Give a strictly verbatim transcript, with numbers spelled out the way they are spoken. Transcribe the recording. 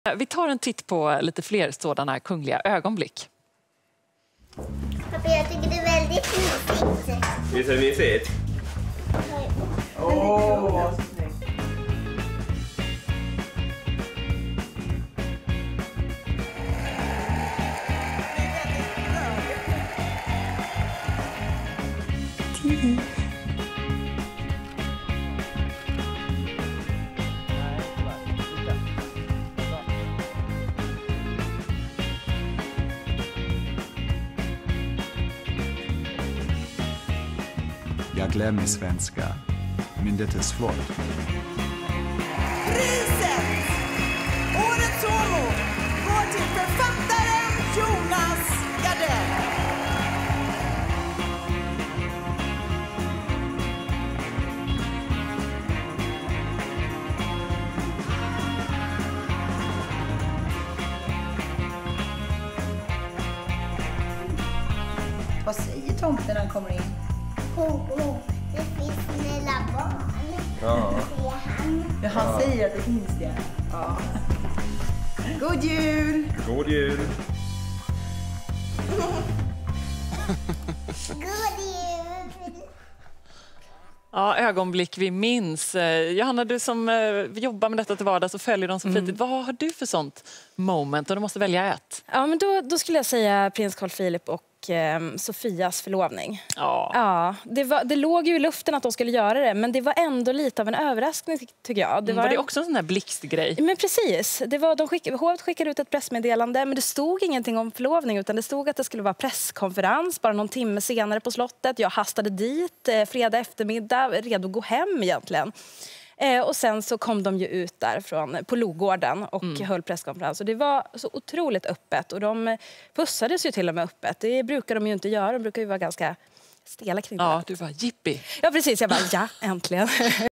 Vi tar en titt på lite fler sådana kungliga ögonblick. Pappa, jag tycker det är väldigt mysigt. Visst är det mysigt? Åh! Jag glömmer svenska, men det är svårt. Priset! Årets Homo går till författaren Jonas Gardell. Vad säger tomten när han kommer in? Ho, ho. Det finns snälla barn. Ja. Säger han. Ja, han säger att det finns det. Ja. God jul! God jul! God jul. Ja, ögonblick vi minns. Eh, Johanna, du som eh, jobbar med detta till vardags och följer dem så flitigt. Vad har du för sånt moment? Och du måste välja ett. Ja, men då, då skulle jag säga prins Carl Philip och eh, Sofias förlovning. Ja. Ja, det, var, det låg ju i luften att de skulle göra det, men det var ändå lite av en överraskning tycker jag. Det var, var det en... också en sån här blixtgrej? Men precis. Det var, de skick, hovet skickade ut ett pressmeddelande, men det stod ingenting om förlovning, utan det stod att det skulle vara presskonferens bara någon timme senare på slottet. Jag hastade dit eh, fredag eftermiddag, redo att gå hem egentligen. Eh, och sen så kom de ju ut där från, på Logården och mm. höll presskonferens. Och det var så otroligt öppet och de pussades ju till och med öppet. Det brukar de ju inte göra, de brukar ju vara ganska stela kring det. Ja, du var jippi. Ja, precis. Jag bara, ja, äntligen.